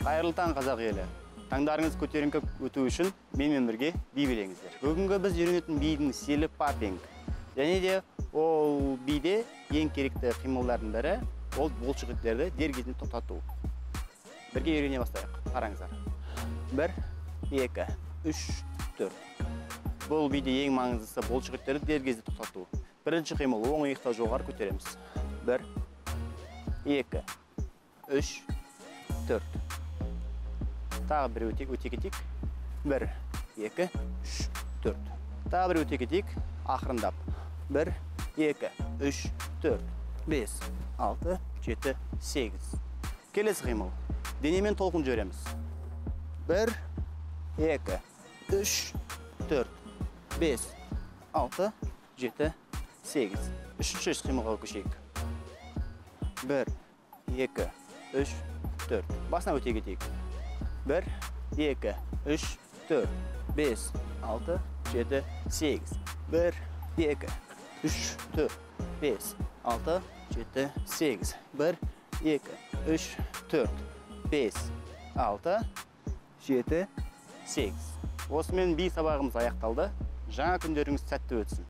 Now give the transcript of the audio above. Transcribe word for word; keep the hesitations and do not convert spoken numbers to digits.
Қайырлы таң, қазақ елі. Таңдарыңыз көтеріңкі өту үшін менімен бірге би билеңіздер. Бүгінгі біз үйренетін бидің стилі паппинг. Және де ол биде ең керекті қимылдардың бірі ол бұлшықеттерді дер кезінде тоқтату. Бірге үйрене бастайық. Қараңыздар. Бір, екі, үш, төрт. Бұл биде ең маңыздысы бұлшықеттерді дер кезінде тоқтату. Бірінші қимыл оң иықты жоғары көтереміз. Бір, екі, үш, төрт. Тағы бір өте кетейік. Бір, екі, үш, төрт. Тағы бір өте кетейік. Ақырындап. Бір, екі, үш, төрт, бес, алты, жеті, сегіз. Келесі қимыл. Денемен толқын жібереміз. Бір, екі, үш, төрт, бес, алты, жеті, сегіз. Үшінші қимылға көшейік. Бір, екі, үш, төрт. Басына өте кетейік. Бір, екі, үш, төрт, бес, алты, жеті, сегіз. Бір, екі, үш, төрт, бес, алты, жеті, сегіз. Бір, екі, үш, төрт, бес, алты, жеті, сегіз. Осымен би сабағымыз аяқталды. Жаңа күндеріңіз сәтті өтсін.